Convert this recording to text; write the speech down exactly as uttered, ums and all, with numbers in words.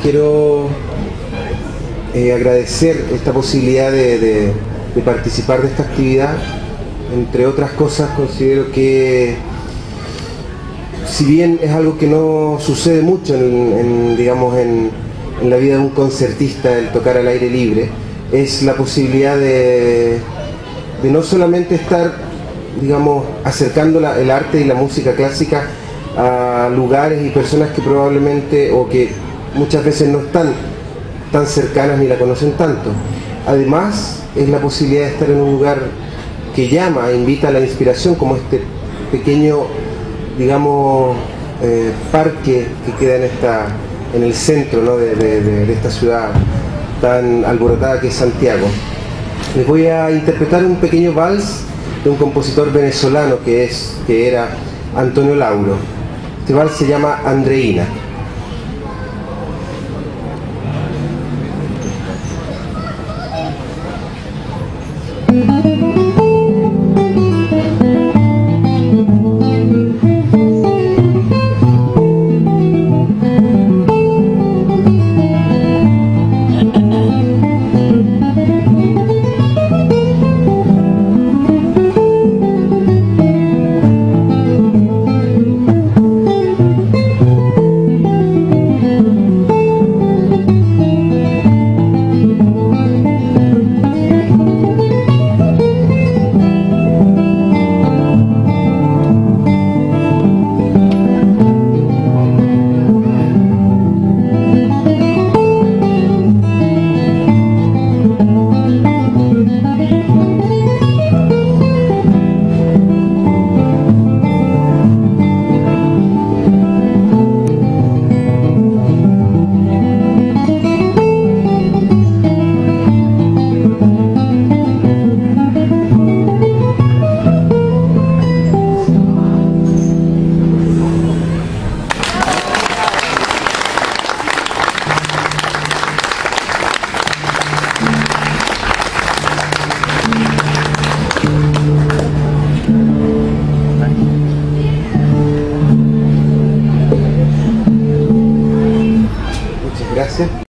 quiero eh, agradecer esta posibilidad de, de, de participar de esta actividad. Entre otras cosas, considero que, si bien es algo que no sucede mucho en, en, digamos, en, en la vida de un concertista, el tocar al aire libre, es la posibilidad de, de no solamente estar, digamos, acercando la, el arte y la música clásica a lugares y personas que probablemente, o que muchas veces no están tan cercanas ni la conocen tanto. Además, es la posibilidad de estar en un lugar que llama, invita a la inspiración, como este pequeño, digamos, eh, parque que queda en, esta, en el centro, ¿no?, de, de, de, de esta ciudad tan alborotada que es Santiago. Les voy a interpretar un pequeño vals de un compositor venezolano que, es, que era Antonio Lauro. Este vals se llama Andreina. Gracias.